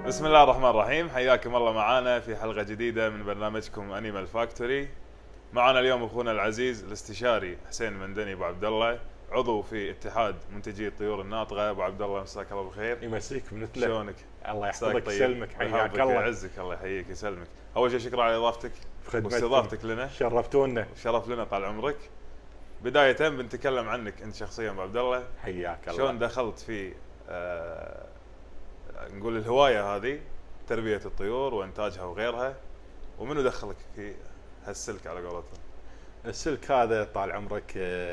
بسم الله الرحمن الرحيم، حياكم الله معانا في حلقة جديدة من برنامجكم انيمال فاكتوري. معنا اليوم اخونا العزيز الاستشاري حسين المندني ابو عبد الله، عضو في اتحاد منتجي الطيور الناطقة. ابو عبد الله مساك الله بالخير. يمسيك مثله. شلونك؟ الله مساك يحفظك يسلمك، حياك الله. يعزك، الله يحييك يسلمك. اول شيء شكرا على اضافتك واستضافتك لنا، شرفتونا. شرف لنا طال عمرك. بداية بنتكلم عنك انت شخصيا ابو عبد الله. حياك الله. شلون دخلت في نقول الهواية هذه، تربية الطيور وإنتاجها وغيرها، ومنو دخلك في هالسلك على قولتهم؟ السلك هذا طال عمرك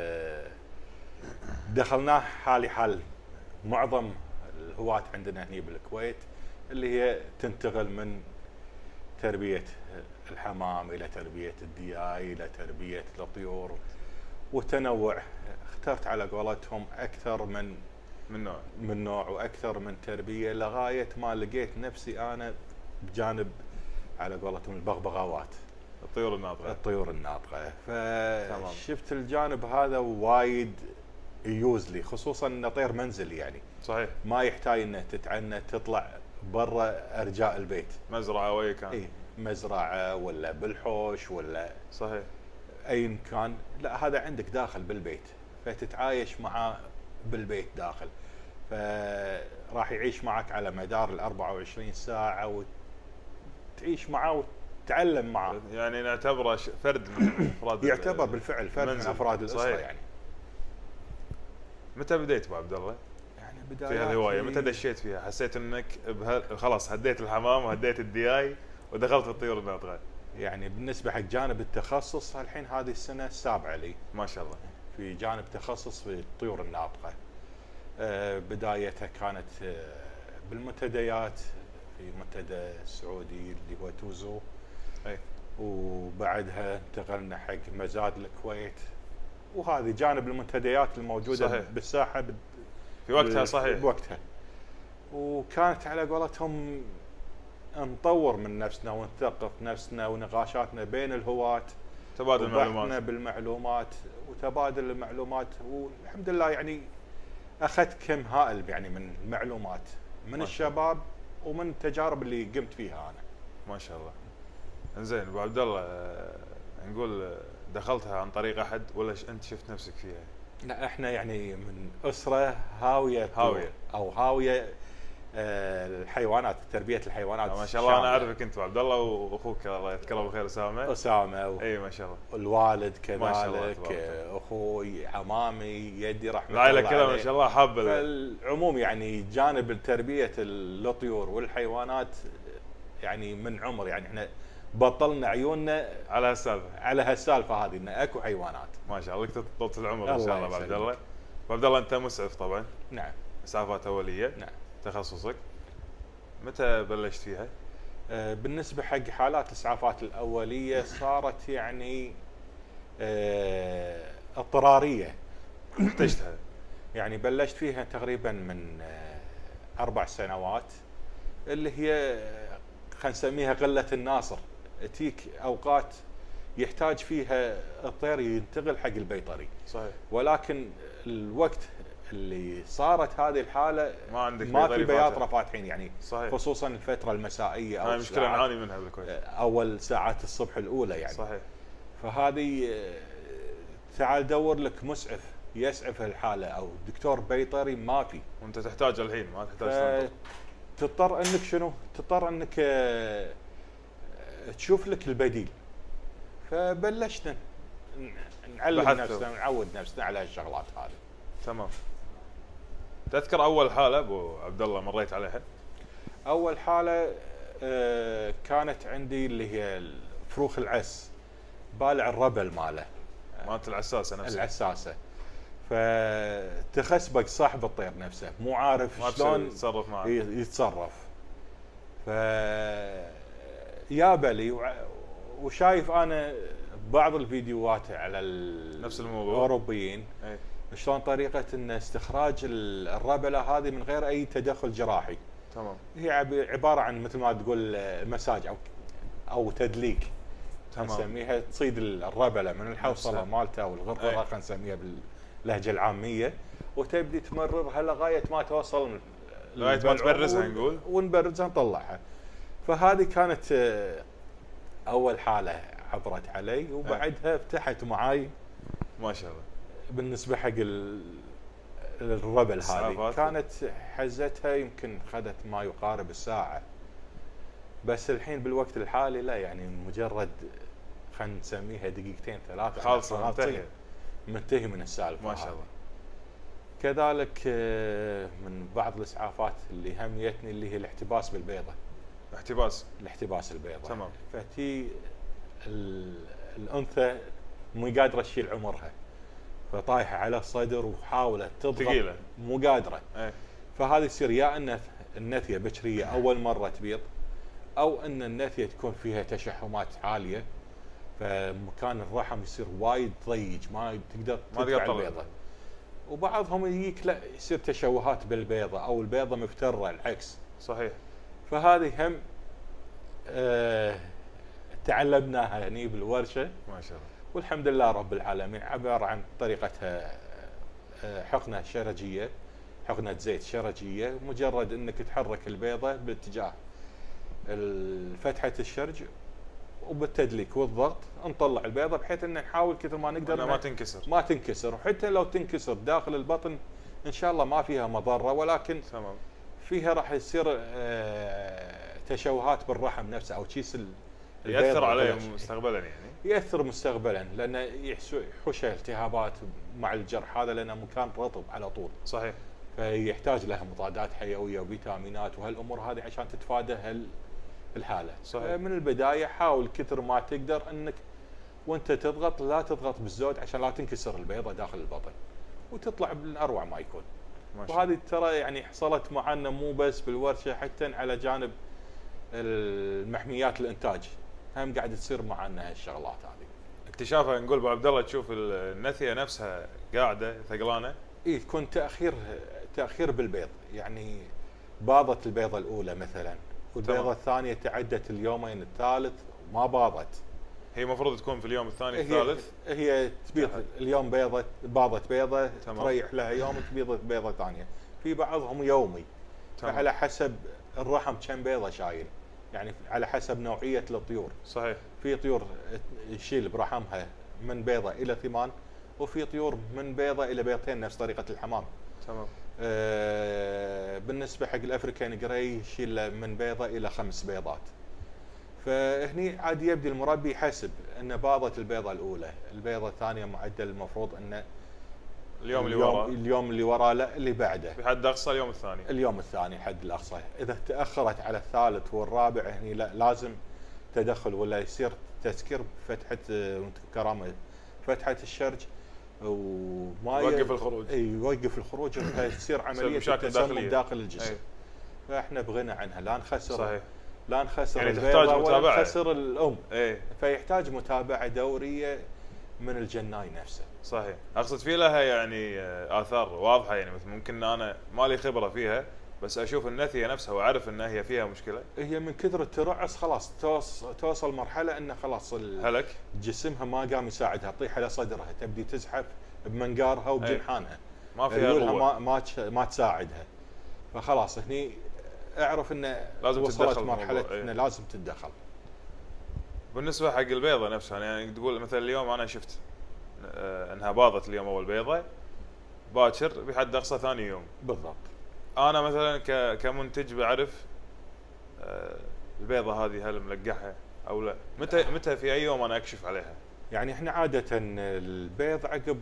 دخلناه حالي حال معظم الهواة عندنا هنا بالكويت، اللي هي تنتقل من تربية الحمام إلى تربية الدياي إلى تربية الطيور وتنوع. اخترت على قولتهم أكثر من نوع وأكثر من تربية، لغاية ما لقيت نفسي أنا بجانب على قولتهم البغبغاوات، الطيور الناطقة. فشفت الجانب هذا وايد يجوز لي، خصوصا انه طير منزلي، يعني صحيح ما يحتاج انه تتعنى تطلع برا ارجاء البيت، مزرعة وأي كان. اي مزرعة ولا بالحوش ولا صحيح اي كان، لا هذا عندك داخل بالبيت، فتتعايش معاه بالبيت داخل، فراح يعيش معك على مدار ال 24 ساعة وتعيش معاه وتتعلم معاه. يعني نعتبره فرد من افراد يعتبر بالفعل فرد من افراد الاسرة. صحيح. يعني متى بديت ابو عبد الله؟ يعني في هالهواية متى دشيت فيها؟ حسيت انك خلاص هديت الحمام وهديت الدياي ودخلت في الطيور الناطقة؟ يعني بالنسبة حق جانب التخصص الحين هذه السنة السابعة لي ما شاء الله في جانب تخصص في الطيور الناطقة. بدايتها كانت بالمنتديات، في منتدى السعودي اللي هو توزو، أي. وبعدها انتقلنا حق مزاد الكويت، وهذه جانب المنتديات الموجودة صحيح. بالساحة في وقتها. صحيح بوقتها. وكانت على قولتهم نطور من نفسنا ونثقف نفسنا ونقاشاتنا بين الهواة، تبادل المعلومات بالمعلومات وتبادل المعلومات، والحمد لله يعني اخذت كم هائل يعني من المعلومات من الشباب ومن التجارب اللي قمت فيها انا. ما شاء الله. انزين ابو عبد الله، نقول دخلتها عن طريق احد ولا انت شفت نفسك فيها؟ لا احنا يعني من اسره هاويه او هاويه الحيوانات، تربيه الحيوانات. ما شاء الله. انا اعرفك انت ابو عبد الله واخوك الله يذكره بالخير اسامه اي ما شاء الله. الوالد كذلك، اخوي عمامي يدي رحمه الله العائله كلها ما شاء الله حابه. العموم يعني جانب تربيه الطيور والحيوانات يعني من عمر، يعني احنا بطلنا عيوننا على هالسالفه هذه، ان اكو حيوانات. ما شاء الله. لك طولة العمر ان شاء الله ابو عبد الله. ابو عبد الله انت مسعف طبعا. نعم. اسعافات اوليه. نعم. تخصصك متى بلشت فيها؟ بالنسبه حق حالات الاسعافات الاوليه صارت يعني اضطراريه. احتجتها. يعني بلشت فيها تقريبا من 4 سنوات، اللي هي خلينا نسميها قله الناصر. تيك اوقات يحتاج فيها الطير ينتقل حق البيطري. صحيح. ولكن الوقت اللي صارت هذه الحاله ما عندك ما في بياطره فاتحين، يعني صحيح. خصوصا الفتره المسائيه او مشكله نعاني منها بالكويت، اول ساعات الصبح الاولى يعني. صحيح. فهذه تعال دور لك مسعف يسعف الحاله او دكتور بيطري، ما في، وانت تحتاج الحين ما تحتاج تضطر انك شنو؟ تضطر انك تشوف لك البديل. فبلشنا نعلم نفسنا ونعود نفسنا على هالشغلات هذه. تمام. تذكر اول حاله ابو عبد الله مريت عليها؟ اول حاله كانت عندي اللي هي فروخ العس، بالع الربل ماله، مالت العساسه نفسها. العساسه. فتخسبق صاحب الطير نفسه، مو عارف شلون يتصرف معه. يتصرف. ف يا بلي وشايف انا بعض الفيديوهات على نفس الموضوع الاوروبيين، شلون طريقه ان استخراج الربله هذه من غير اي تدخل جراحي. تمام. هي عباره عن مثل ما تقول مساج او تدليك. تمام. نسميها تصيد الربله من الحوصله مالتها او الغرفه، خلينا نسميها باللهجه العاميه، وتبدي تمررها لغايه ما توصل لغايه ما تبرزها نقول. ونبرزها نطلعها. فهذه كانت اول حاله عبرت علي، وبعدها فتحت معاي ما شاء الله. بالنسبه حق الربل هذه كانت حزتها يمكن خذت ما يقارب الساعه، بس الحين بالوقت الحالي لا، يعني مجرد خلينا نسميها دقيقتين ثلاثه خالصه منتهي من السالفه. ما شاء الله. كذلك من بعض الاسعافات اللي هميتني اللي هي الاحتباس بالبيضه. الاحتباس البيضه. تمام. فتي الانثى مو قادره تشيل عمرها، فطايحه على الصدر وحاولت تضغط ثقيله مو قادره. ايه. فهذه يصير يا ان النثيه بكريه اول مره تبيض، او ان النثيه تكون فيها تشحمات عاليه، فمكان الرحم يصير وايد ضيق ما تقدر تدفع البيضه. وبعضهم يجيك لا يصير تشوهات بالبيضه او البيضه مفتره العكس. صحيح. فهذه هم تعلمناها هني بالورشه. ما شاء الله. والحمد لله رب العالمين. عباره عن طريقتها حقنه شرجيه، حقنه زيت شرجيه، مجرد انك تحرك البيضه باتجاه فتحه الشرج وبالتدليك والضغط نطلع البيضه، بحيث ان نحاول كثر ما نقدر ما تنكسر، وحتى لو تنكسر داخل البطن ان شاء الله ما فيها مضره، ولكن تمام فيها راح يصير تشوهات بالرحم نفسه او كيس ياثر عليه مستقبلا، يعني ياثر مستقبلا، لانه يحوشه التهابات مع الجرح هذا، لانه مكان رطب على طول. صحيح. فيحتاج له مضادات حيويه وفيتامينات وهالامور هذه عشان تتفادى الحاله. صحيح. من البدايه حاول كثر ما تقدر انك وانت تضغط لا تضغط بالزود عشان لا تنكسر البيضه داخل البطن، وتطلع من اروع ما يكون. وهذه ترى يعني حصلت معنا مو بس بالورشه، حتى على جانب المحميات الانتاج هم قاعد تصير معنا هالشغلات هذه. اكتشافها نقول ابو عبد الله تشوف النثيه نفسها قاعده ثقلانه. اي تكون تاخير بالبيض، يعني باضت البيضه الاولى مثلا والبيضه الثانيه تعدت اليومين الثالث وما باضت. هي المفروض تكون في اليوم الثاني الثالث. هي تبيض اليوم باضت بيضه، تريح لها يوم تبيض بيضه ثانيه. في بعضهم يومي. على حسب الرحم كم بيضه شايل، يعني على حسب نوعيه الطيور. صحيح. في طيور يشيل برحمها من بيضه الى 8، وفي طيور من بيضه الى بيضتين نفس طريقه الحمام. تمام. بالنسبه حق الافريكان جراي يشيل من بيضه الى 5 بيضات. فهني عاد يبدي المربي يحسب ان باضت البيضه الاولى، البيضه الثانيه معدل المفروض انه اليوم اللي وراه لا اللي بعده بحد اقصى اليوم الثاني حد الاقصى. اذا تاخرت على الثالث والرابع هني لا لازم تدخل ولا يصير تسكير بفتحه كرامه فتحه الشرج وما يوقف الخروج. يوقف الخروج وتصير عمليه تسمم داخل الجسم. فاحنا بغنى عنها، لا نخسر. صحيح. لا نخسر يعني البيضة ولا نخسر الام. ايه. فيحتاج متابعه دوريه من الجناي نفسه. صحيح. اقصد في لها يعني اثار واضحه، يعني مثل ممكن انا ما لي خبره فيها بس اشوف النثيه نفسها واعرف انها هي فيها مشكله. هي من كثر الترعس خلاص توصل مرحله انه خلاص هلك جسمها ما قام يساعدها، تطيح على صدرها، تبدي تزحف بمنقارها وبجنحانها. ما فيها قوه. ما تساعدها. فخلاص هني اعرف انه لازم وصلت مرحله انه لازم تتدخل. بالنسبه حق البيضه نفسها، يعني تقول مثلا اليوم انا شفت انها باضت اليوم اول بيضه، باكر بحد اقصى ثاني يوم. بالضبط. انا مثلا كمنتج بعرف البيضه هذه هل ملقحه او لا؟ متى في اي يوم انا اكشف عليها؟ يعني احنا عاده البيض عقب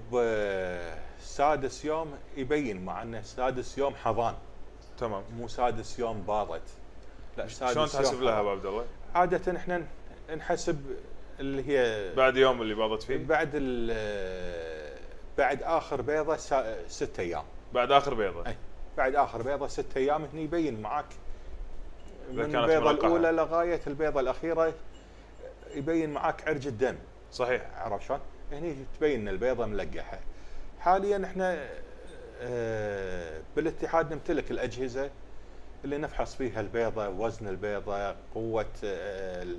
سادس يوم يبين، مع انه سادس يوم حضان. تمام. مو سادس يوم باضت. لا سادس شلون تحسب لها ابو عبد الله؟ عاده احنا نحسب اللي هي بعد يوم اللي باضت فيه. بعد اخر بيضه 6 ايام. بعد اخر بيضه. اي بعد اخر بيضه 6 ايام هني يبين معك من البيضه الاولى لغايه البيضه الاخيره، يبين معك عرج الدم. صحيح. عرفت شلون؟ هني تبين ان البيضه ملقحه. حاليا احنا بالاتحاد نمتلك الاجهزه اللي نفحص فيها البيضه، وزن البيضه، قوه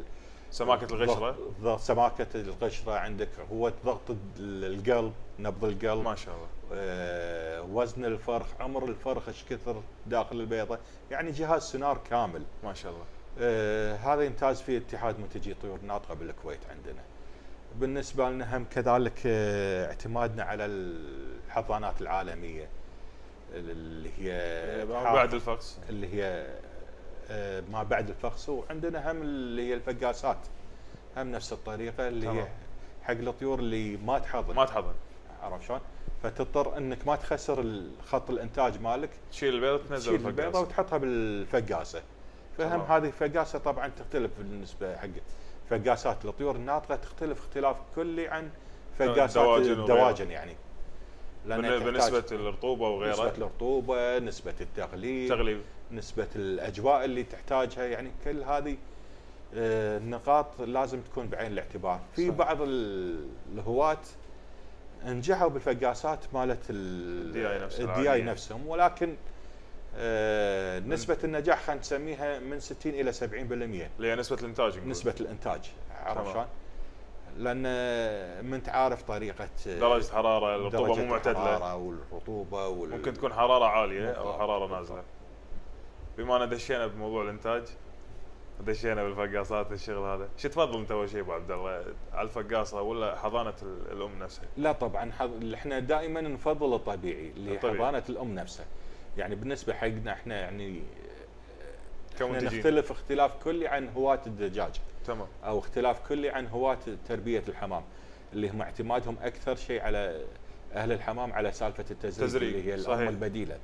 سماكه القشره. سماكه القشره عندك، هو ضغط القلب، نبض القلب، ما شاء الله. وزن الفرخ، عمر الفرخ ايش كثر داخل البيضه، يعني جهاز سونار كامل. ما شاء الله. هذا يمتاز فيه اتحاد منتجي طيور ناطقه بالكويت عندنا. بالنسبه لنا هم كذلك اعتمادنا على الحضانات العالميه اللي هي بعد الفقس، اللي هي ما بعد الفقس، وعندنا هم اللي هي الفقاسات هم نفس الطريقه اللي هي حق الطيور اللي ما تحضن. عرفت شلون؟ فتضطر انك ما تخسر خط الانتاج مالك، تشيل البيضه تنزل البيضه وتحطها بالفقاسه. فهم هذه الفقاسه طبعا تختلف بالنسبه حق فقاسات الطيور الناطقه، تختلف اختلاف كلي عن فقاسات الدواجن يعني. بالنسبه للرطوبه وغيرها، نسبه الرطوبه، نسبه التغليب، نسبه الاجواء اللي تحتاجها، يعني كل هذه النقاط لازم تكون بعين الاعتبار. في بعض الهواة نجحوا بالفقاسات مالت الدياي نفسهم، ولكن نسبة النجاح خلينا نسميها من 60 إلى 70%، اللي هي نسبة الإنتاج. نسبة الإنتاج، عرفت شلون؟ لأن ما أنت عارف طريقة درجة حرارة، الرطوبة مو معتدلة، الحرارة والرطوبة ممكن تكون حرارة عالية أو حرارة نازلة. بما أن دشينا بموضوع الإنتاج، دشينا بالفقاصات الشغل هذا، شو تفضل أنت أول شيء أبو عبد الله، على الفقاصة ولا حضانة الأم نفسها؟ لا طبعا احنا دائما نفضل الطبيعي اللي هي حضانة الأم نفسها. يعني بالنسبة حقنا احنا يعني نختلف اختلاف كلي عن هواة الدجاج. تمام. او اختلاف كلي عن هواة تربية الحمام، اللي هم اعتمادهم اكثر شيء على اهل الحمام على سالفة التزريق اللي هي الام البديلة.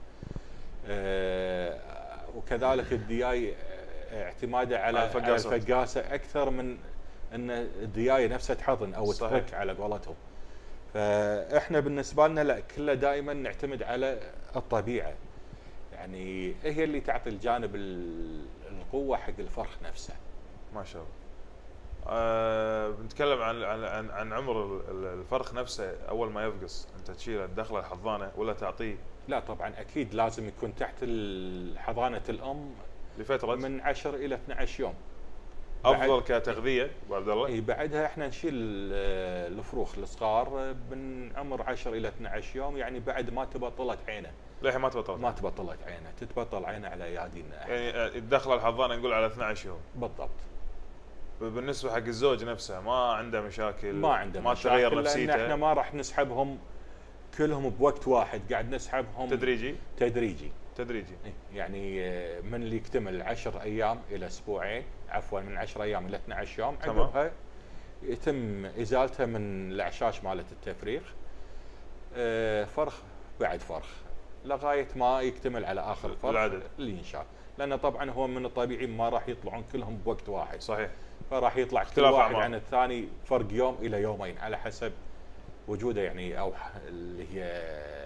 وكذلك الدياي اعتماده على الفقاسة اكثر من ان الدياي نفسها تحضن او تفك على قولتهم. فاحنا بالنسبة لنا لا، كله دائما نعتمد على الطبيعة، يعني هي اللي تعطي الجانب القوة حق الفرخ نفسه. ما شاء الله. بنتكلم عن عمر الفرخ نفسه اول ما يفقس، انت تشيله تدخله الحضانه ولا تعطيه؟ لا طبعا اكيد لازم يكون تحت حضانه الام لفتره من 10 الى 12 يوم. افضل كتغذيه ابو عبد الله. اي بعدها احنا نشيل الفروخ الصغار من عمر 10 الى 12 يوم، يعني بعد ما تبطلت عينه. للحين ما تبطلت عينه، تتبطل عينه على ايادينا. يعني يدخل الحضانه نقول على 12 يوم بالضبط. بالنسبه حق الزوج نفسه ما عنده مشاكل؟ ما تغير نفسيته؟ لان احنا ما راح نسحبهم كلهم بوقت واحد، قاعد نسحبهم تدريجي. يعني من اللي يكتمل 10 ايام الى اسبوعين، عفوا من 10 ايام الى 12 يوم، عقبها يتم ازالته من الاعشاش مالت التفريخ، فرخ بعد فرخ، لغايه ما يكتمل على اخر فرخ العدد اللي ينشال. لان طبعا هو من الطبيعي ما راح يطلعون كلهم بوقت واحد. صحيح. فراح يطلع كل واحد عن الثاني فرق يوم الى يومين على حسب وجوده، يعني او اللي هي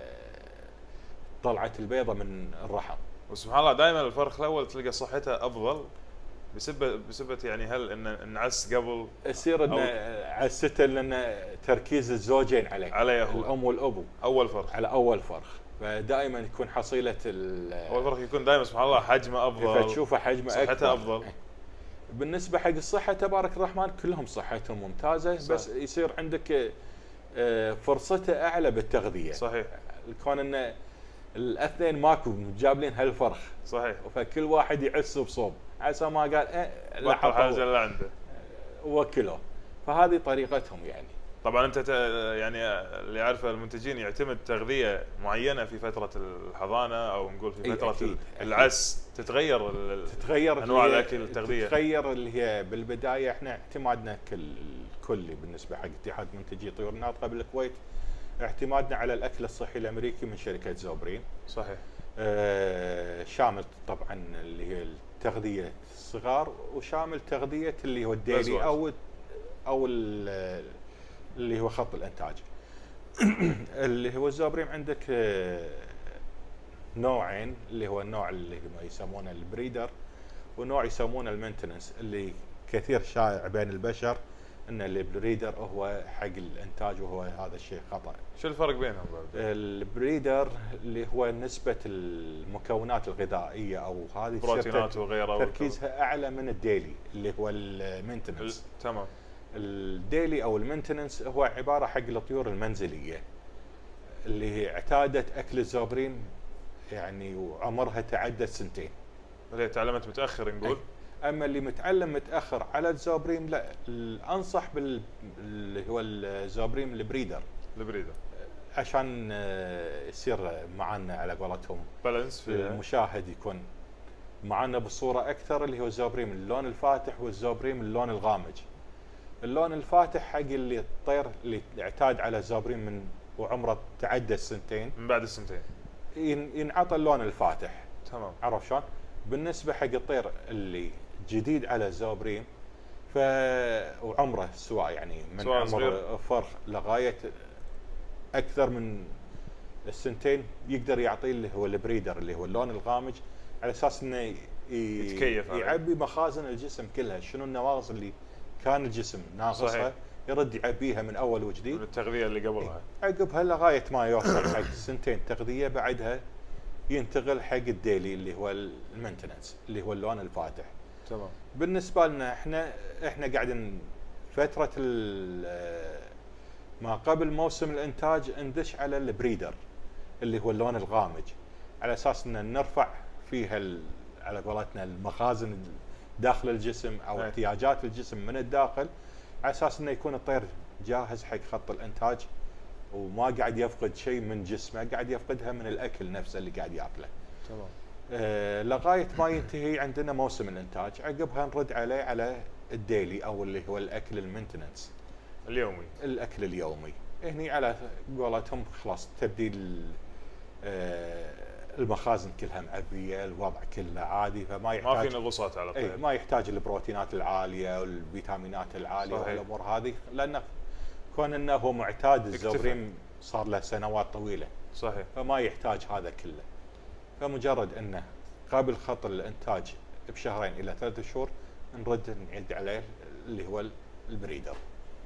طلعت البيضه من الرحم. وسبحان الله دائما الفرخ الاول تلقى صحته افضل بسبه يعني هل ان نعس قبل يصير ان عسته لان تركيز الزوجين عليه هو. الام والابو اول فرخ على اول فرخ، فدائما يكون حصيله اول فرخ يكون دائما سبحان الله حجمه افضل، فتشوفه حجمه صحته اكبر، افضل. بالنسبه حق الصحه تبارك الرحمن كلهم صحتهم ممتازه. صحيح. بس يصير عندك فرصته اعلى بالتغذيه. صحيح. كون ان الاثنين ماكو جابلين هالفرخ. صحيح. فكل واحد يعس بصوب، عسى ما قال لا حاجه اللي عنده وكله. فهذه طريقتهم يعني. طبعا انت يعني اللي يعرفه المنتجين يعتمد تغذيه معينه في فتره الحضانه او نقول في فتره أكيد. العس تتغير انواع الاكل التغذيه تتغير، اللي هي بالبدايه احنا اعتمادنا كلي بالنسبه حق اتحاد منتجي طيور ناطقه بالكويت، اعتمادنا على الاكل الصحي الامريكي من شركه زوبرين. صحيح. شامل طبعا اللي هي تغذيه الصغار، وشامل تغذيه اللي هو الديلي او اللي هو خط الانتاج. اللي هو الزوبرين عندك نوعين، اللي هو النوع اللي هم يسمونه البريدر، ونوع يسمونه المينتننس، اللي كثير شائع بين البشر ان البريدر هو حق الانتاج، وهو هذا الشيء خطا. شو الفرق بينهم بعد؟ البريدر اللي هو نسبه المكونات الغذائيه او هذه بروتينات وغيرها تركيزها اعلى من الديلي اللي هو المينتننس. تمام. الديلي او المينتننس هو عباره حق الطيور المنزليه اللي هي اعتادت اكل الزوبرين يعني وعمرها تعدى السنتين. اللي تعلمت متاخر نقول. اما اللي متعلم متاخر على الزوبريم لا، انصح اللي هو الزوبريم البريدر عشان يصير معنا على قولتهم بالانس في المشاهد، يكون معنا بالصوره اكثر، اللي هو الزوبريم اللون الفاتح والزوبريم اللون الغامج. اللون الفاتح حق اللي الطير اللي اعتاد على الزوبريم من وعمره تعدى السنتين، من بعد السنتين ينعطى اللون الفاتح. تمام. عرفت شلون؟ بالنسبه حق الطير اللي جديد على الزوبريم وعمره سواء يعني من عمر فرخ لغايه اكثر من السنتين، يقدر يعطيه اللي هو البريدر اللي هو اللون الغامج، على اساس انه يتكيف يعبي مخازن الجسم كلها. شنو النواقص اللي كان الجسم ناقصها يرد يعبيها من اول وجديد، من التغذيه اللي قبلها. عقبها لغايه ما يوصل حق سنتين تغذيه، بعدها ينتقل حق الديلي اللي هو المينتننس اللي هو اللون الفاتح. تمام. بالنسبه لنا احنا قاعدين فتره ما قبل موسم الانتاج ندش على البريدر اللي هو اللون الغامج، على اساس ان نرفع فيها على قولتنا المخازن داخل الجسم او احتياجات الجسم من الداخل، على اساس انه يكون الطير جاهز حق خط الانتاج وما قاعد يفقد شيء من جسمه، قاعد يفقدها من الاكل نفسه اللي قاعد ياكله. تمام. لغايه ما ينتهي عندنا موسم الانتاج، عقبها نرد عليه على الديلي او اللي هو الاكل المينتننس اليومي. الاكل اليومي. هني على قولتهم خلاص تبديل المخازن كلها معبيه، الوضع كله عادي، فما يحتاج ما في نقصات على الطير. ما يحتاج البروتينات العاليه والفيتامينات العاليه والامور هذه، لانه كون انه هو معتاد الزوبريم صار له سنوات طويله. صحيح. فما يحتاج هذا كله. فمجرد انه قبل خط الانتاج بشهرين الى 3 شهور نرد نعد عليه اللي هو البريدر.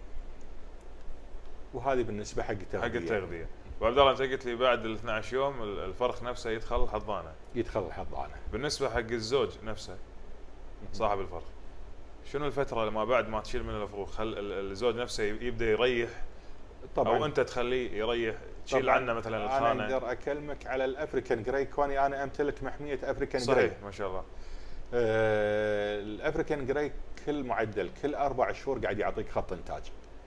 وهذه بالنسبه حق التغذيه. وعبد الله انت قلت لي بعد ال 12 يوم الفرخ نفسه يدخل الحضانه. بالنسبه حق الزوج نفسه صاحب الفرخ، شنو الفتره لما بعد ما تشيل من الفروخ خل الزوج نفسه يبدا يريح؟ طبعا. او انت تخليه يريح، تشيل عنه مثلا الخانه. انا اقدر اكلمك على الافريكان جراي، كوني انا امتلك محميه افريكان جراي. جراي. ما شاء الله. الافريكان جراي كل معدل كل 4 شهور قاعد يعطيك خط انتاج.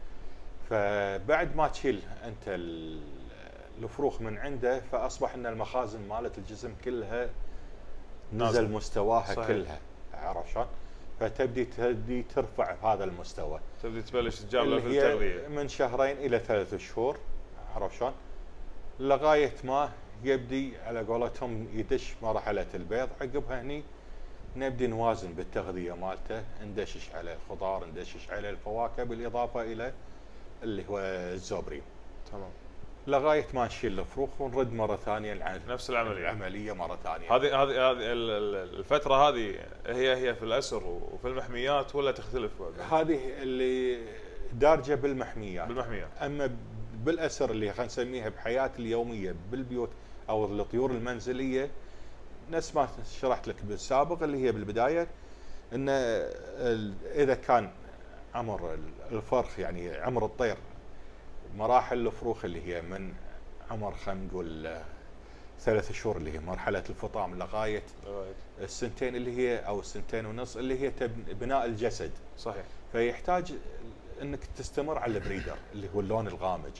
فبعد ما تشيل انت الفروخ من عنده، فاصبح ان المخازن مالت الجسم كلها نزل مستواها. صحيح. كلها. عرفت شلون؟ فتبدي ترفع هذا المستوى، تبدي تبلش تجاب له في التغذيه من 2 إلى 3 شهور. عرفت شلون؟ لغايه ما يبدي على قولتهم يدش مرحله البيض. عقبها هني نبدي نوازن بالتغذيه مالته، ندشش على الخضار، ندشش على الفواكه، بالاضافه الى اللي هو الزوبريم. تمام. لغايه ما نشيل الفروخ ونرد مره ثانيه نفس العمليه مره ثانيه. هذه الفتره هذه هي في الاسر وفي المحميات ولا تختلف؟ هذه اللي دارجه بالمحميات. اما بالاسر اللي خلينا نسميها بحياه اليوميه بالبيوت او الطيور المنزليه، نفس ما شرحت لك بالسابق اللي هي بالبدايه، ان اذا كان عمر الفرخ يعني عمر الطير مراحل الفروخ اللي هي من عمر خلينا نقول 3 شهور اللي هي مرحله الفطام لغايه السنتين اللي هي او 2.5 سنين اللي هي بناء الجسد. صحيح. فيحتاج انك تستمر على البريدر اللي هو اللون الغامج.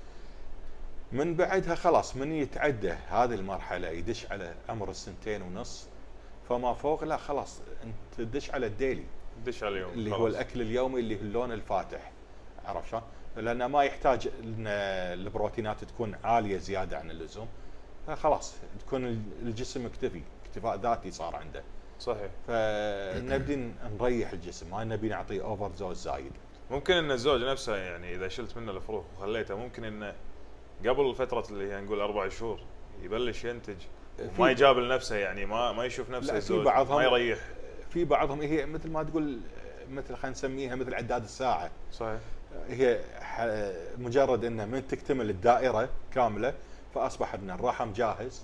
من بعدها خلاص من يتعدى هذه المرحله يدش على عمر 2.5 سنين فما فوق، لا خلاص انت تدش على الديلي، تدش على اليوم اللي خلاص. هو الاكل اليومي اللي هو اللون الفاتح. عرفت شلون؟ لانه ما يحتاج ان البروتينات تكون عاليه زياده عن اللزوم، فخلاص تكون الجسم مكتفي، اكتفاء ذاتي صار عنده. صحيح. فنبدي نريح الجسم، ما نبي نعطيه اوفر دوز زايد. ممكن ان الزوج نفسه يعني اذا شلت منه الفروخ وخليته، ممكن انه قبل فتره اللي هي نقول 4 شهور يبلش ينتج ما يجابل نفسه، يعني ما يشوف نفسه الزوج ما يريح. في بعضهم هي مثل ما تقول مثل خلينا نسميها مثل عداد الساعه. صحيح. هي مجرد انه من تكتمل الدائره كامله فاصبح ان الرحم جاهز،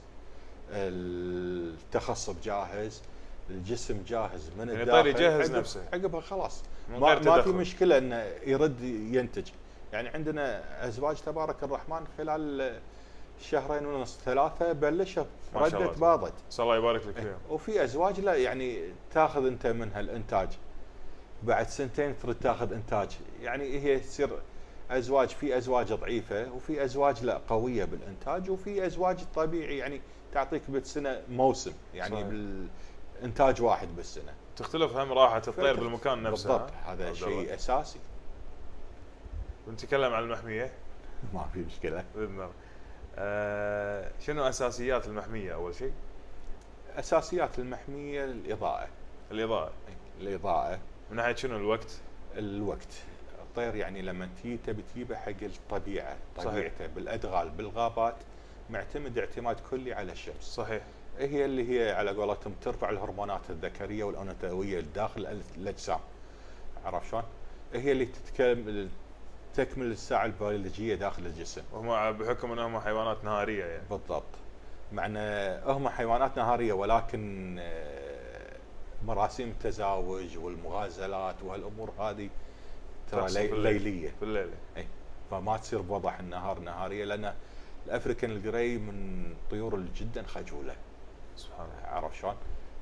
التخصب جاهز، الجسم جاهز من يعني الداخل. الطير يجهز نفسه عقبها خلاص من غير ما في تدخل. مشكله انه يرد ينتج. يعني عندنا ازواج تبارك الرحمن خلال شهرين ونص 3 بلشت ما شاء ردت الله. باضت. صلى الله يبارك لك فيهم. وفي ازواج لا يعني تاخذ انت منها الانتاج بعد سنتين ترد تاخذ انتاج. يعني هي تصير ازواج، في ازواج ضعيفه وفي ازواج لا قويه بالانتاج، وفي ازواج طبيعي يعني تعطيك بالسنه موسم يعني صحيح. بالانتاج واحد بالسنه. تختلف هم راحه الطير بالمكان نفسه. بالضبط، هذا شيء اساسي. نتكلم عن المحميه. ما في مشكله. باذن الله. شنو اساسيات المحميه اول شيء؟ اساسيات المحميه الاضاءه. الاضاءه من ناحيه شنو الوقت. الطير يعني لما تبي تجيبه حق الطبيعه، طبيعته بالادغال بالغابات معتمد اعتماد كلي على الشمس. صحيح. هي اللي هي على قولتهم ترفع الهرمونات الذكريه والانثويه داخل الاجسام. عرفت شلون؟ هي اللي تكمل الساعه البيولوجيه داخل الجسم. وهم بحكم انهم حيوانات نهاريه يعني. بالضبط. مع ان هم حيوانات نهاريه ولكن مراسيم التزاوج والمغازلات وهالامور هذه ترى ليليه في الليل. اي فما تصير بوضح النهار نهاريه، لان الافريكان الجراي من الطيور اللي جدا خجوله. سبحان الله. عرفت شلون؟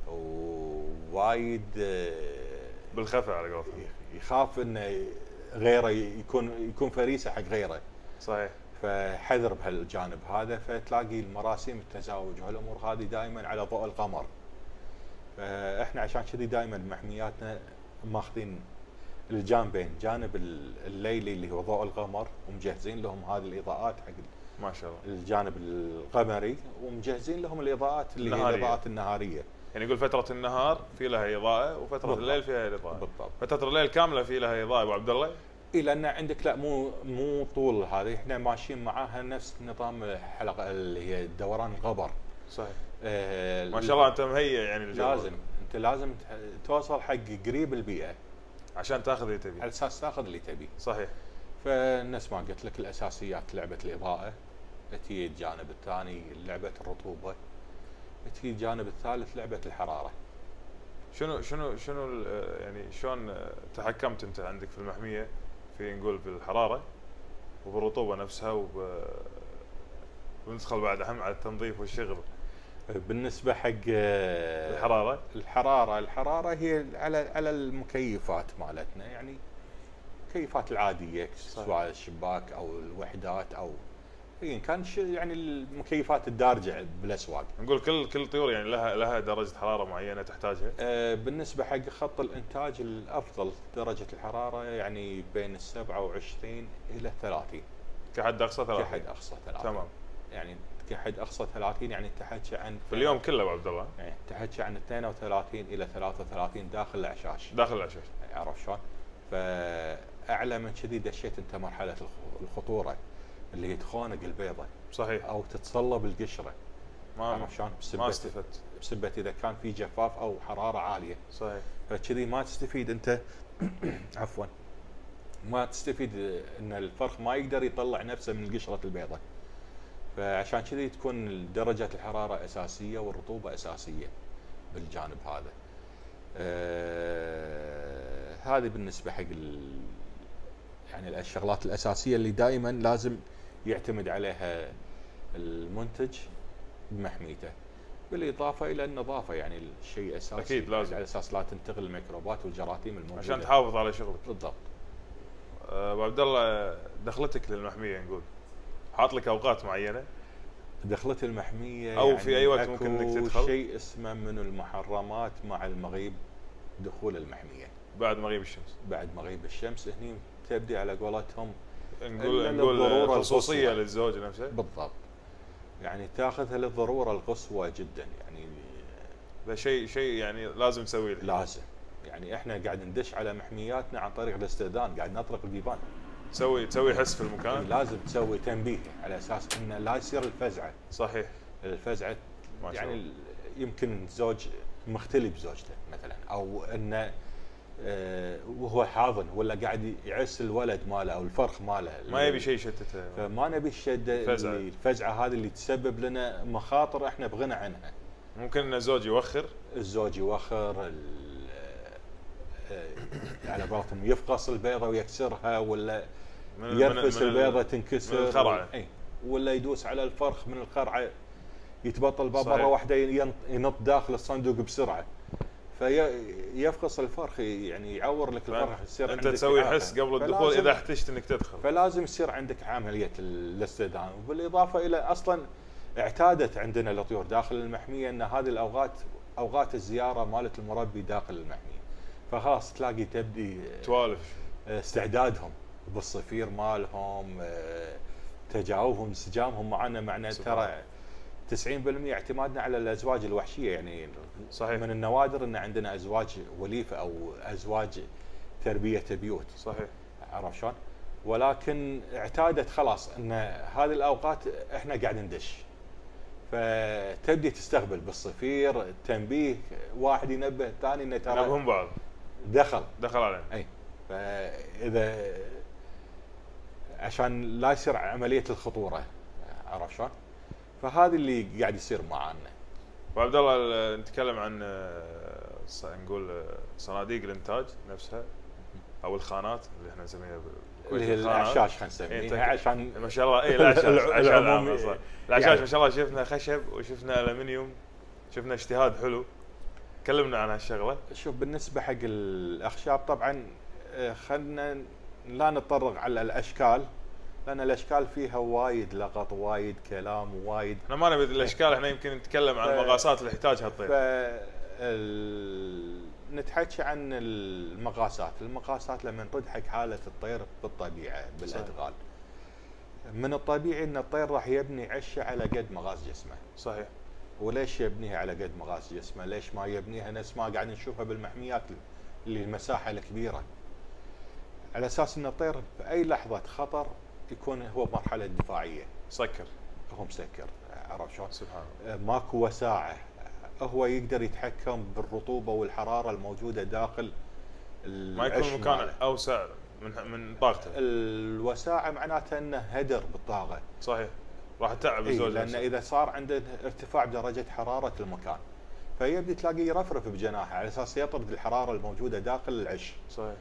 ووايد بالخفا على قولتهم. يخاف انه غيره يكون فريسه حق غيره. صحيح. فحذر بهالجانب هذا، فتلاقي المراسيم التزاوج وهالامور هذه دائما على ضوء القمر. فاحنا عشان كذي دائما بمحمياتنا ماخذين الجانبين، جانب الليلي اللي هو ضوء القمر ومجهزين لهم هذه الاضاءات حق ما شاء الله الجانب القمري، ومجهزين لهم الاضاءات اللي هي الاضاءات النهاريه. يعني يقول فتره النهار في لها اضاءه وفتره بالضبط. الليل فيها اضاءه. بالضبط. فتره الليل كامله في لها اضاءه ابو عبد الله. اي لان عندك لا مو طول هذه، احنا ماشيين معاها نفس نظام الحلقه اللي هي دوران الغبر. صحيح. ما شاء الله انت مهيئ يعني الجو. لازم توصل حق قريب البيئه عشان تاخذ اللي تبيه، على اساس تاخذ اللي تبيه. صحيح. فالناس ما قلت لك الاساسيات لعبه الاضاءه، تجي الجانب الثاني لعبه الرطوبه، تجي الجانب الثالث لعبه الحراره. شنو يعني شلون تحكمت انت عندك في المحميه في نقول بالحراره وبالرطوبه نفسها وندخل بعد اهم على التنظيف والشغل. بالنسبه حق الحراره هي على المكيفات مالتنا، يعني المكيفات العاديه سواء الشباك او الوحدات او ايا كان يعني المكيفات الدارجه بالاسواق. نقول كل طيور يعني لها درجه حراره معينه تحتاجها. بالنسبه حق خط الانتاج الافضل درجه الحراره يعني بين 27 الى 30 كحد اقصى 30. كحد اقصى 30 تمام. يعني كحد اقصى 30 يعني تحكي عن في اليوم كله ابو عبد الله. يعني تحكي عن 32 الى 33 داخل الاعشاش. عرفت شلون؟ فاعلى من كذي دشيت انت مرحله الخطوره اللي هي تخونق البيضه. صحيح. او تتصلب القشره. عرفت شلون؟ ما استفدت بسبه اذا كان في جفاف او حراره عاليه. صحيح. فكذي ما تستفيد انت عفوا ما تستفيد ان الفرخ ما يقدر يطلع نفسه من قشره البيضه. فعشان كذي تكون درجه الحراره اساسيه والرطوبه اساسيه بالجانب هذا. هذه بالنسبه حق يعني الشغلات الاساسيه اللي دائما لازم يعتمد عليها المنتج بمحميته، بالاضافه الى النظافه يعني الشيء اساسي. اكيد لازم على اساس لا تنتقل الميكروبات والجراثيم الموجوده عشان تحافظ على شغلك. بالضبط. ابو عبد الله دخلتك للمحميه نقول حاط لك اوقات معينه؟ دخلت المحميه او يعني في اي وقت ممكن انك تدخل؟ شيء اسمه من المحرمات مع المغيب دخول المحميه. بعد مغيب الشمس. بعد مغيب الشمس هني تبدي على قولتهم نقول خصوصيه للزوج نفسه. بالضبط. يعني تاخذها للضروره القصوى جدا يعني. ذا شيء يعني لازم تسويه. لازم. يعني احنا قاعد ندش على محمياتنا عن طريق الاستئذان، قاعد نطرق البيبان. تسوي حس في المكان. لازم تسوي تنبيه على اساس انه لا يصير الفزعه. صحيح. الفزعه يعني يمكن زوج مختلي بزوجته مثلا، او انه وهو حاضن ولا قاعد يعس الولد ماله او الفرخ ماله، ما يبي شيء يشتته. فما نبي الشده الفزعه هذه اللي تسبب لنا مخاطر احنا بغنى عنها. ممكن ان الزوج يوخر، الزوج يوخر على قولتهم يفقص البيضه ويكسرها، ولا يرفس البيضه تنكسر من الخرعه، ولا يدوس على الفرخ من الخرعه يتبطل الباب مره واحده ينط داخل الصندوق بسرعه، فيفقص الفرخ، يعني يعور لك الفرخ، يصير انت تسوي حس قبل الدخول اذا احتجت انك تدخل، فلازم يصير عندك عمليه الاستدامه. وبالاضافه الى اصلا اعتادت عندنا الطيور داخل المحميه ان هذه الاوقات اوقات الزياره مالت المربي داخل المحميه، فخلاص تلاقي تبدي توالف استعدادهم بالصفير مالهم، تجاوبهم انسجامهم معنا ترى 90% اعتمادنا على الازواج الوحشيه، يعني صحيح. من النوادر ان عندنا ازواج وليفه او ازواج تربيه بيوت. صحيح. عرفت شلون؟ ولكن اعتادت خلاص ان هذه الاوقات احنا قاعد ندش، فتبدي تستقبل بالصفير تنبيه، واحد ينبه الثاني انه ترى ينبهون بعض دخل عليهم. اي فاذا عشان لا يصير عمليه الخطوره. عرفت شلون؟ فهذا اللي قاعد يصير معانا. وعبد الله نتكلم عن نقول صناديق الانتاج نفسها او الخانات اللي احنا نسميها اللي هي الاعشاش، خلينا نسميها عشان ما شاء الله. اي الاعشاش الاعشاش يعني ما شاء الله شفنا خشب وشفنا الومنيوم، شفنا اجتهاد حلو. كلمنا عن هالشغله. شوف بالنسبه حق الاخشاب طبعا خلنا لا نتطرق على الاشكال، لان الاشكال فيها وايد لغط، وايد كلام، وايد. احنا ما نبي الاشكال، احنا يمكن نتكلم عن المقاسات اللي يحتاجها الطير. نتحكي عن المقاسات لما تضحك حاله الطير بالطبيعه بالادغال. من الطبيعي ان الطير راح يبني عشه على قد مقاس جسمه. صحيح. وليش يبنيها على قد مقاس جسمه؟ ليش ما يبنيها نفس ما قاعد نشوفها بالمحميات اللي المساحه الكبيره؟ على اساس ان الطير باي لحظه خطر يكون هو بمرحله دفاعيه. مسكر. هو مسكر. عرفت شلون؟ سبحان الله. ماكو وساعه، هو يقدر يتحكم بالرطوبه والحراره الموجوده داخل ما يكون مكان اوسع من طاقته. الوساعه معناتها انه هدر بالطاقه. صحيح. راح تتعب الزوج. لان اذا صار عنده ارتفاع بدرجه حراره المكان، فيبدي تلاقيه يرفرف بجناحه على اساس يطرد الحراره الموجوده داخل العش. صحيح.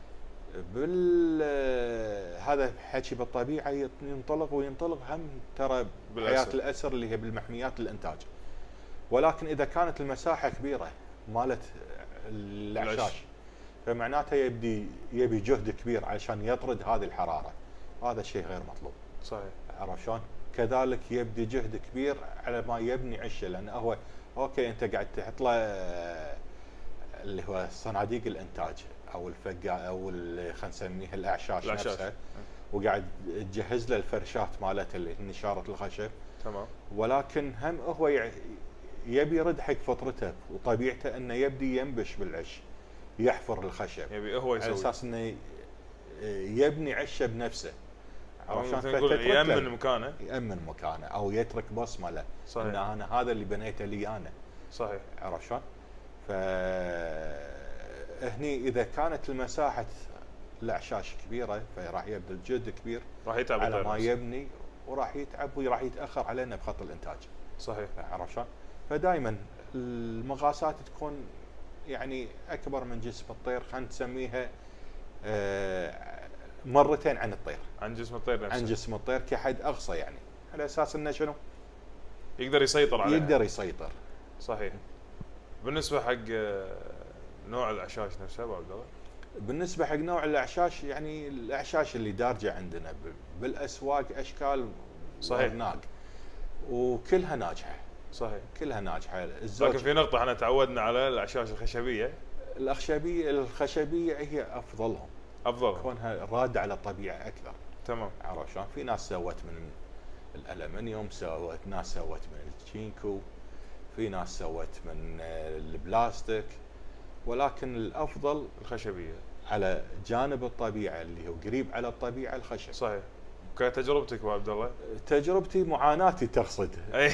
هذا حكي بالطبيعه ينطلق هم ترى حياه الاسر اللي هي بالمحميات الانتاج. ولكن اذا كانت المساحه كبيره مالت الاعشاش فمعناتها يبي جهد كبير عشان يطرد هذه الحراره، هذا الشيء غير مطلوب. صحيح. عرفت شلون؟ كذلك يبدي جهد كبير على ما يبني عشه، لانه هو اوكي انت قاعد تحط له اللي هو صناديق الانتاج او الفقا او خلينا نسميها الاعشاش نفسها، وقاعد تجهز له الفرشات مالته اللي نشاره الخشب. تمام. ولكن هم هو يبي يرد حق فطرته وطبيعته انه يبدي ينبش بالعش، يحفر الخشب، يبي هو يسوي على اساس انه يبني عشه بنفسه. عشان يأمن مكانه، او يترك بصمه له. صحيح. ان انا هذا اللي بنيته لي انا. صحيح. عرفت شلون؟ هني اذا كانت المساحه الاعشاش كبيره فراح يبذل جهد كبير، راح يتعب على ما يبني، وراح يتعب وراح يتاخر علينا بخط الانتاج. صحيح. عرفت شلون؟ فدائما المقاسات تكون يعني اكبر من جسم الطير، خلينا نسميها مرتين عن الطير، عن جسم الطير نفسه، عن جسم الطير كحد اقصى، يعني على اساس انه شنو؟ يقدر يسيطر عليها. يقدر يسيطر. صحيح. بالنسبه حق نوع الاعشاش نفسه ابو عبد الله، بالنسبه حق نوع الاعشاش، يعني الاعشاش اللي دارجه عندنا بالاسواق اشكال صحيح وكلها ناجحه. صحيح. كلها ناجحه. لكن في نقطه احنا تعودنا على الاعشاش الخشبيه. الخشبيه هي افضلهم كونها راده على الطبيعه اكثر. تمام. عرفت شلون؟ في ناس سوت من الالمنيوم، ناس سوت من الشينكو، في ناس سوت من البلاستيك، ولكن الافضل الخشبيه على جانب الطبيعه اللي هو قريب على الطبيعه الخشب. صحيح. كتجربتك ابو عبد الله؟ تجربتي معاناتي تقصد. اي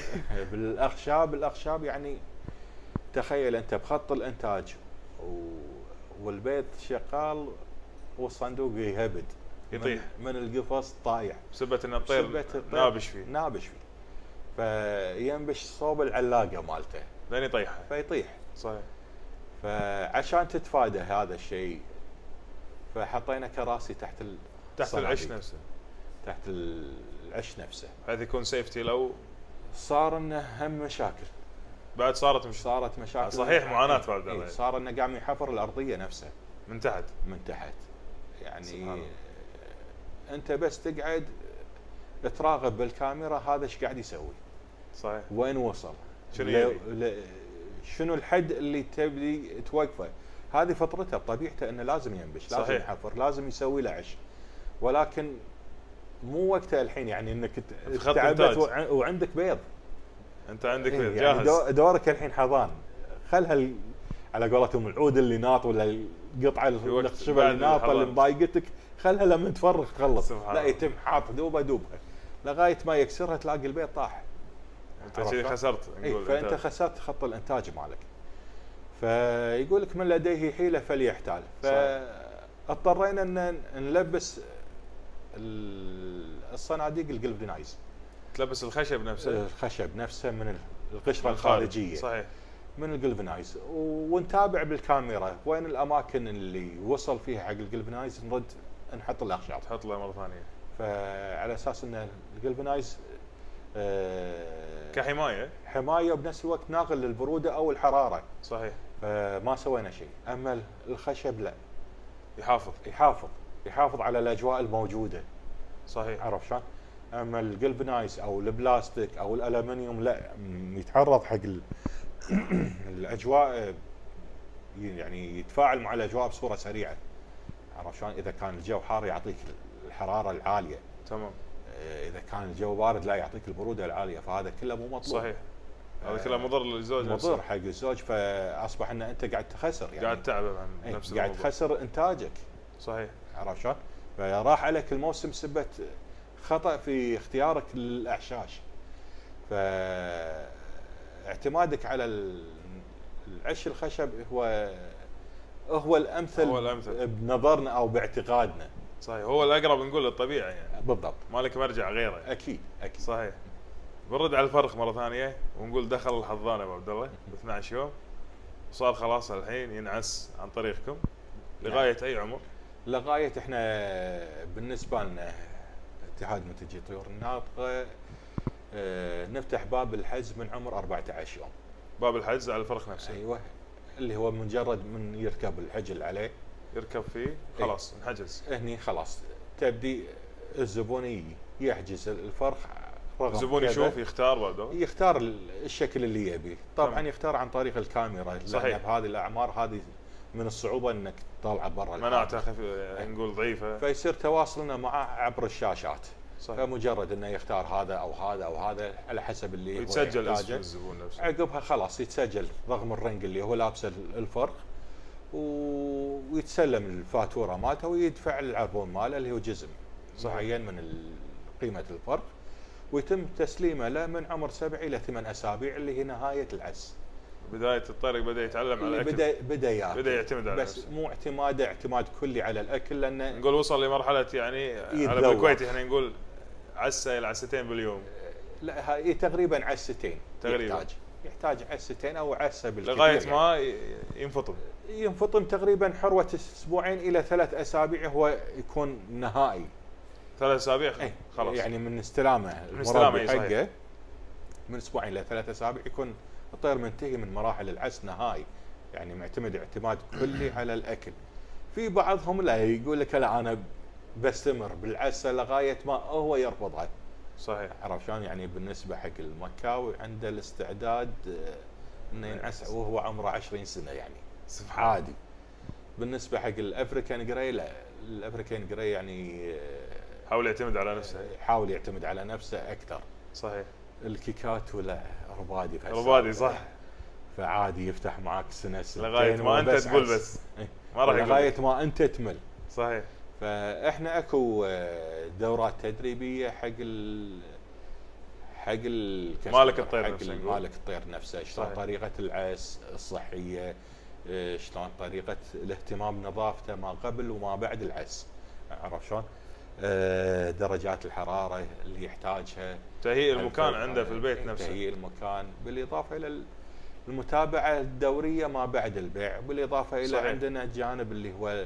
بالاخشاب يعني تخيل انت بخط الانتاج والبيت شغال والصندوق يهبد يطيح من القفص طايح بسبة ان الطير نابش فيه. نابش فيه فينبش صوب العلاقه مالته لين يطيحها. فيطيح. صحيح. فعشان تتفادى هذا الشيء فحطينا كراسي تحت العش نفسه. تحت العش نفسه بحيث يكون سيفتي لو صار انه هم مشاكل. بعد صارت مشاكل. صحيح معاناه بعد. إيه صار انه قام يحفر الارضيه نفسها من تحت. يعني انت بس تقعد تراقب بالكاميرا هذا ايش قاعد يسوي. صحيح. وين وصل؟ شنو الحد اللي تبدي توقفه؟ هذه فطرته بطبيعته انه لازم ينبش، لازم صحيح. يحفر، لازم يسوي له عش، ولكن مو وقته الحين يعني انك تعبت وعندك بيض. انت عندك بيض يعني جاهز. دورك الحين حضان، خلها على قولتهم العود اللي ناط ولا القطعه الخشبه اللي ناطه اللي مضايقتك، خلها لما تفرغ تخلص. لا يتم حاط دوبها لغايه ما يكسرها تلاقي البيض طاح. انت شيء خسرت. فانت خسرت خط الانتاج مالك. فيقول لك من لديه حيله فليحتال. فاضطرينا ان نلبس الصناديق الجلفنايز. تلبس الخشب نفسه من القشره الخارجيه. صحيح. من الجلفنايز، ونتابع بالكاميرا وين الاماكن اللي وصل فيها حق الجلفنايز نرد نحط له اخشاب. تحط له مره ثانيه. فعلى اساس ان الجلفنايز حمايه وبنفس الوقت ناقل للبروده او الحراره. صحيح. فما سوينا شيء. اما الخشب لا، يحافظ على الاجواء الموجوده. صحيح. عرفت شلون؟ اما الجلفنايز او البلاستيك او الالمنيوم لا، يتعرض حق الاجواء، يعني يتفاعل مع الاجواء بصوره سريعه. عرفت شلون؟ اذا كان الجو حار يعطيك الحراره العاليه. تمام. اذا كان الجو بارد لا يعطيك البروده العاليه، فهذا كله مو مطلوب. صحيح. هذا كله مضر للزوج نفسه. مضر حق الزوج، فاصبح ان انت قاعد تخسر يعني. قاعد تعبه عن نفس قاعد تخسر انتاجك. صحيح. عرفت شلون؟ فراح عليك الموسم سبت خطا في اختيارك للاعشاش. فاعتمادك على العش الخشب هو الامثل بنظرنا او باعتقادنا. صحيح. هو الاقرب نقول للطبيعه يعني. بالضبط. مالك مرجع غيره. اكيد. صحيح. بنرد على الفرخ مره ثانيه ونقول دخل الحضانه ابو عبد الله ب 12 يوم وصار خلاص الحين ينعس عن طريقكم لغايه اي عمر؟ لغايه احنا بالنسبه لنا اتحاد منتجي الطيور الناطقه نفتح باب الحجز من عمر 14 يوم. باب الحجز على الفرخ نفسه. ايوه، اللي هو مجرد من يركب الحجل عليه، يركب فيه خلاص نحجز. هني خلاص تبدي الزبون يحجز الفرخ. الزبون يشوف يختار الشكل اللي يبيه. طبعا يختار عن طريق الكاميرا. صحيح. بهذه الاعمار هذه من الصعوبه انك تطلع برا، مناعته نقول ضعيفه، فيصير تواصلنا معه عبر الشاشات. صحيح. فمجرد انه يختار هذا او هذا او هذا على حسب اللي يتسجل اسم الزبون نفسه. عقبها خلاص يتسجل رقم الرنج اللي هو لابسه الفرخ، ويتسلم الفاتوره مالته ويدفع العربون ماله اللي هو جزء معين من قيمه الفرخ، ويتم تسليمه له من عمر 7 الى 8 اسابيع اللي هي نهايه العس. بدايه الطريق بدا يتعلم على الاكل. بدا يعتمد على بس نفسه. مو اعتماد كلي على الاكل، لانه نقول وصل لمرحله يعني على بالكويت احنا نقول عسه الى عستين باليوم. لا هي تقريبا عستين تقريبا. يحتاج عستين او عسه بالكثير لغايه ما ينفطم تقريبا حروه اسبوعين الى 3 اسابيع هو يكون نهائي. 3 اسابيع خلاص يعني من استلامه حقه من اسبوعين الى 3 اسابيع يكون الطير منتهي من مراحل العس نهائي، يعني معتمد اعتماد كلي على الاكل. في بعضهم لا يقول لك لا انا بستمر بالعسه لغايه ما هو يرفضها. صحيح. عرفت شلون؟ يعني بالنسبه حق المكاوي عنده الاستعداد انه ينعس وهو عمره 20 سنه يعني عادي. بالنسبه حق الافريكان جراي لا، الافريكان جراي يعني حاول يعتمد على نفسه اكثر. صحيح. الكيكات ولا ربادي صح، فعادي يفتح معك سنه لغايه ما انت تقول بس ما راح لغايه ما انت تمل. صحيح. فاحنا اكو دورات تدريبيه حق مالك الطير نفسه، شلون طريقه العس الصحيه، شلون طريقه الاهتمام بنظافته ما قبل وما بعد العس، عرفت شلون؟ درجات الحراره اللي يحتاجها، تهيئ المكان عنده في البيت نفسه، تهيئ المكان، بالاضافه الى المتابعه الدوريه ما بعد البيع، بالاضافه الى صحيح. عندنا جانب اللي هو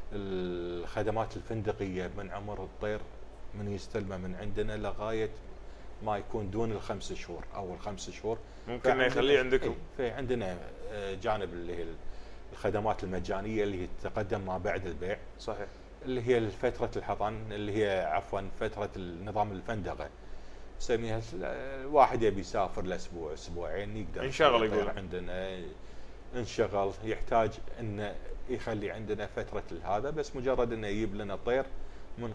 الخدمات الفندقيه من عمر الطير من يستلمه من عندنا لغايه ما يكون دون الخمس شهور او الخمس شهور ممكن انه يخليه عندكم. في عندنا جانب اللي هي الخدمات المجانيه اللي هي تتقدم ما بعد البيع، صحيح. اللي هي فتره الحضن، اللي هي عفوا فتره النظام الفندقه نسميها. الواحد يبي يسافر لاسبوع اسبوعين يقدر انشغل، يقول عندنا انشغل، يحتاج انه يخلي عندنا فتره هذا، بس مجرد انه يجيب لنا طير من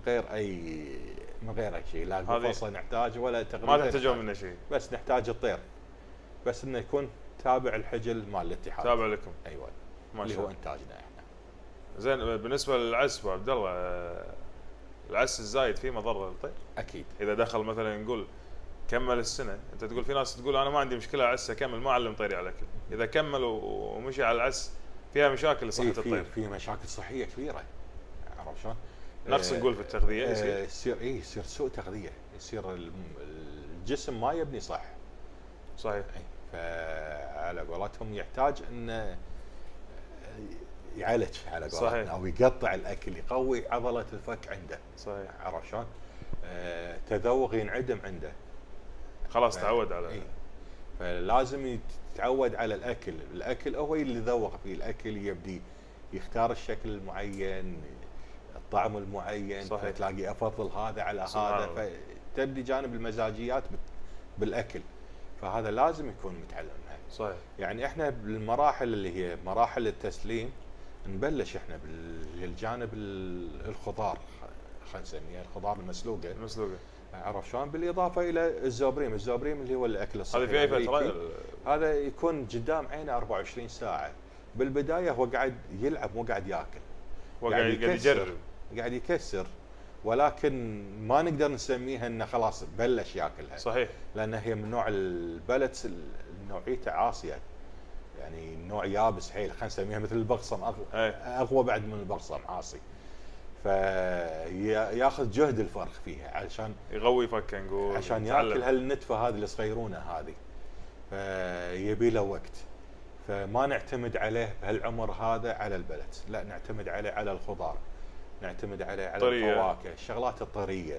غير اي شيء، لا قفصه نحتاج ولا تغذيه، ما تحتاجون منه شيء، بس نحتاج الطير، بس انه يكون تابع الحجل مال الاتحاد، تابع لكم. ايوه، ما اللي شاء هو الله. انتاجنا احنا. زين، بالنسبه للعس ابو عبد الله، العس الزايد فيه مضره للطير؟ اكيد. اذا دخل مثلا نقول كمل السنه، انت تقول في ناس تقول انا ما عندي مشكله عس اكمل ما اعلم طيري على الاكل، اذا كمل ومشي على العس فيها مشاكل لصحه الطير. في مشاكل صحيه كبيره، عرفت شلون؟ نقص نقول في التغذيه يصير سوء تغذيه، يصير الجسم ما يبني صح. صحيح. فعلى قولتهم يحتاج انه يعالج على قولتهم، صحيح. او يقطع الاكل، يقوي عضله الفك عنده. صحيح. عرفت شلون؟ تذوق ينعدم عنده، خلاص تعود على فلازم يتعود على الاكل، الاكل هو اللي يذوق فيه، الاكل يبدي يختار الشكل المعين، الطعم المعين. صحيح. فتلاقي افضل هذا على هذا، فتبدي جانب المزاجيات بالاكل، فهذا لازم يكون متعلم منها. صحيح. يعني احنا بالمراحل اللي هي مراحل التسليم نبلش احنا بالجانب الخضار، خلينا نسميها الخضار المسلوقه. عرفت شلون؟ بالاضافه الى الزوبريم اللي هو الاكل الصحي. هذه في اي فتره؟ هذا يكون قدام عينه 24 ساعه. بالبدايه هو قاعد يلعب مو قاعد ياكل، هو قاعد يجرب، قاعد يكسر، ولكن ما نقدر نسميها انه خلاص بلش ياكلها. صحيح. لان هي من نوع البلتس نوعيته عاصيه، يعني نوع يابس حيل، خلينا نسميها مثل البقسم، اقوى بعد من البقسم، عاصي. فياخذ جهد الفرخ فيها علشان يقوي فكه نقول، عشان ياكل هالنتفه هذه اللي صغيرونه هذه، فيبي له وقت. فما نعتمد عليه بهالعمر هذا على البلت، لا نعتمد عليه على الخضار، نعتمد عليه على طرية. الفواكه، الشغلات الطريه،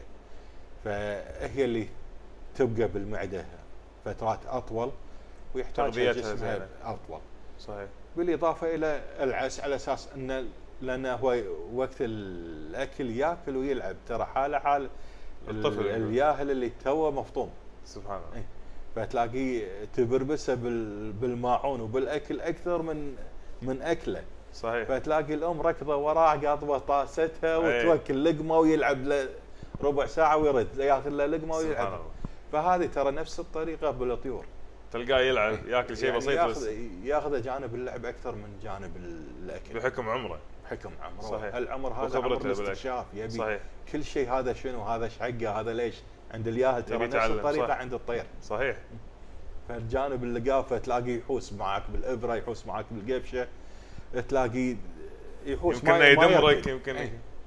فهي اللي تبقى بالمعده فترات اطول ويحتاج جسمها اطول. صحيح. بالاضافه الى العس، على اساس انه لانه هو وقت الاكل ياكل ويلعب، ترى حال الطفل الياهل اللي توه مفطوم، سبحان الله. فتلاقيه تبربسه بالماعون وبالاكل اكثر من اكله. صحيح. فتلاقي الام ركضه وراه قاطبه طاستها وتوكل لقمه ويلعب له ربع ساعه ويرد ياخذ له لقمه ويلعب. سبحان الله. فهذه ترى نفس الطريقه بالطيور، تلقاه يلعب ياكل شيء يعني بسيط، بس ياخذ جانب اللعب اكثر من جانب الاكل بحكم عمره. صحيح. العمر هذا عمر الاستكشاف، يبي صحيح. كل شيء، هذا شنو، هذا ايش حقه، هذا ليش عند الياهل، ترى نفس الطريقه صح. عند الطير. صحيح. فالجانب اللقافه تلاقيه يحوس معك بالابره، يحوس معك بالقفشه، تلاقيه يحوس يمكن يدمرك، يمكن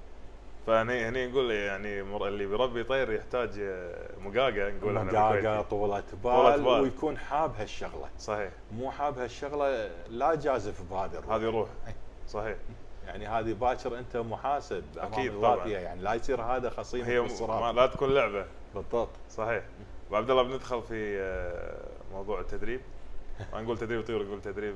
فهني نقول يعني اللي بيربي طير يحتاج مقاقه، نقول مقاقه، طولة بال، ويكون حاب هالشغله. صحيح. مو حاب هالشغله لا جازف بهذا الروح، هذه روح. صحيح. يعني هذه باكر انت محاسب اكيد طبعا فيها، يعني لا يصير هذا خصيم هي لا تكون لعبه. بالضبط. صحيح. ابو عبد الله، بندخل في موضوع التدريب، ما نقول تدريب طيور، نقول تدريب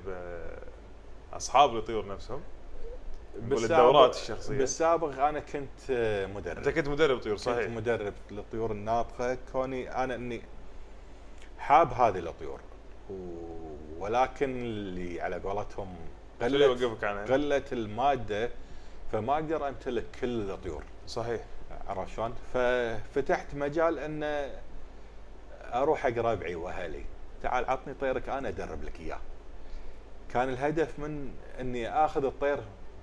اصحاب الطيور نفسهم، نقول الدورات الشخصيه. بالسابق انا كنت مدرب. انت كنت مدرب طيور؟ صحيح. كنت مدرب للطيور الناطقه، كوني انا اني حاب هذه الطيور، ولكن اللي على قولتهم قلة الماده، فما اقدر امتلك كل الطيور. صحيح. عرفت شلون؟ ففتحت مجال ان اروح حق ربعي واهلي، تعال عطني طيرك انا ادرب لك اياه. كان الهدف من اني اخذ الطير،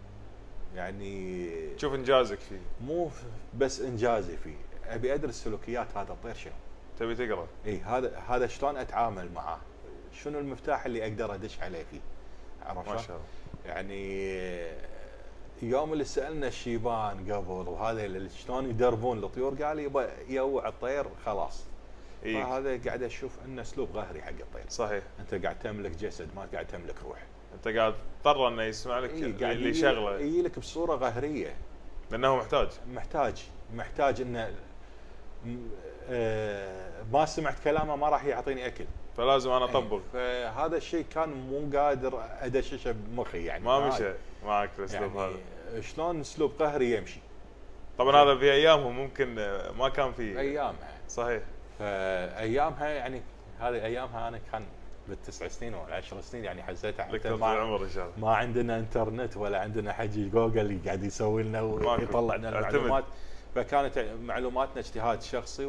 يعني تشوف انجازك فيه، مو بس انجازي فيه، ابي ادرس سلوكيات هذا الطير شنو. تبي تقرا؟ اي، هذا شلون اتعامل معاه، شنو المفتاح اللي اقدر ادش عليه فيه. عرفت؟ ما شاء الله. يعني يوم اللي سالنا الشيبان قبل وهذا اللي شلون يدربون الطيور، قال يبا يوع الطير خلاص. إيه. فهذا قاعد اشوف انه اسلوب قهري حق الطير. صحيح. انت قاعد تملك جسد، ما قاعد تملك روح. انت قاعد تضطر انه يسمع لك قاعد اللي شغله، يجي لك بصوره قهريه، لانه محتاج محتاج انه ما سمعت كلامه ما راح يعطيني اكل، فلازم انا اطبق. فهذا الشيء كان مو قادر ادششه بمخي يعني. ما مشى معك الاسلوب يعني هذا. شلون اسلوب قهري يمشي؟ طبعا هذا في ايامهم ممكن ما كان في. ايامها صحيح. فايامها يعني هذه ايامها انا كان بالتسع سنين او 10 سنين، يعني حسيتها لك طول العمر ان شاء الله. ما عندنا انترنت ولا عندنا حد جوجل اللي قاعد يسوي لنا ويطلع لنا المعلومات، فكانت معلوماتنا اجتهاد شخصي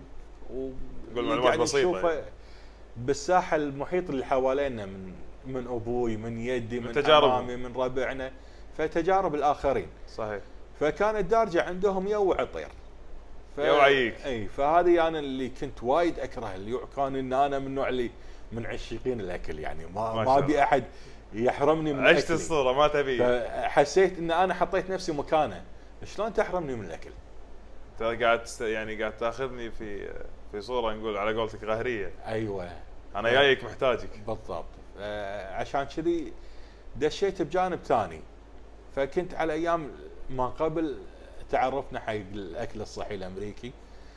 تقول معلومات بسيطه يعني. بالساحه المحيط اللي حوالينا من ابوي، من يدي، من امامي، من ربعنا، فتجارب الاخرين. صحيح. فكانت دارجه عندهم يوع الطير. يوعيك. اي فهذه انا اللي كنت وايد اكره اليوع، كان ان انا من النوع اللي من عشيقين الاكل، يعني ما ابي احد يحرمني من عشت الصوره ما تبي. فحسيت ان انا حطيت نفسي مكانه، شلون تحرمني من الاكل؟ انت قاعد يعني قاعد تاخذني في صوره نقول على قولتك قهريه. ايوه انا جايك محتاجك. بالضبط. عشان كذي دشيت بجانب ثاني. فكنت على ايام ما قبل تعرفنا حق الاكل الصحي الامريكي،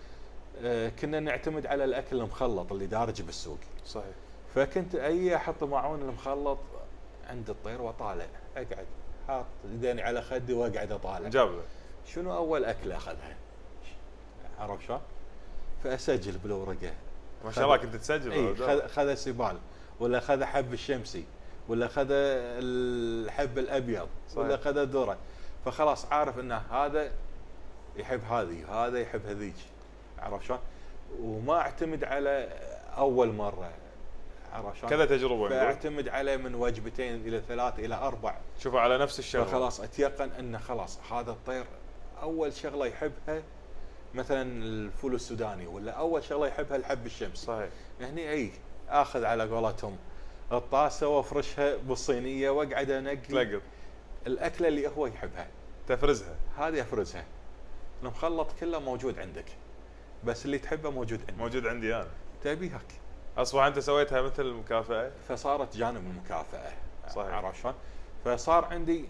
كنا نعتمد على الاكل المخلط اللي دارج بالسوق. صحيح. فكنت احط معون المخلط عند الطير واطالع، اقعد حاط يديني على خدي واقعد اطالع. جاب له شنو اول اكله اخذها؟ عرف شلون؟ فاسجل بالورقه. ما شاء الله كنت تسجل. اي خذ سبال، ولا خذ حب الشمسي، ولا خذ الحب الابيض، صحيح. ولا خذ ذره. فخلاص عارف ان هذا يحب هذه، هذا يحب هذيك. عرف شلون؟ وما اعتمد على اول مره. عرف شلون؟ كذا تجربه. فاعتمد عليه من وجبتين الى 3 الى 4. شوفه على نفس الشغله. فخلاص اتيقن ان خلاص هذا الطير اول شغله يحبها مثلا الفول السوداني، ولا اول شغله يحبها الحب الشمسي. صحيح. هني اخذ على قولتهم الطاسه وافرشها بالصينيه واقعد انقي تلقط الاكله اللي هو يحبها، تفرزها. هذه افرزها. المخلط كله موجود عندك، بس اللي تحبه موجود عندي. موجود عندي انا. تبيهك. اصبح انت سويتها مثل المكافاه. فصارت جانب المكافاه. صحيح. عرفت شلون؟ فصار عندي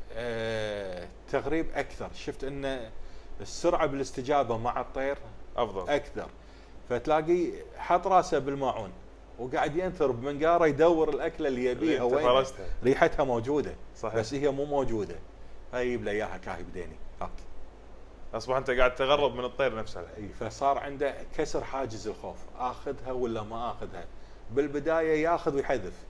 تغريب اكثر، شفت ان السرعه بالاستجابه مع الطير افضل اكثر. فتلاقي حط راسه بالماعون وقاعد ينثر بمنقاره يدور الاكله اللي يبيها وين ريحتها موجوده. صحيح. بس هي مو موجوده، فيجيب له اياها كاهي بديني هاك. اصبح انت قاعد تغرب من الطير نفسها. فصار عنده كسر حاجز الخوف، اخذها ولا ما اخذها. بالبدايه ياخذ ويحذف،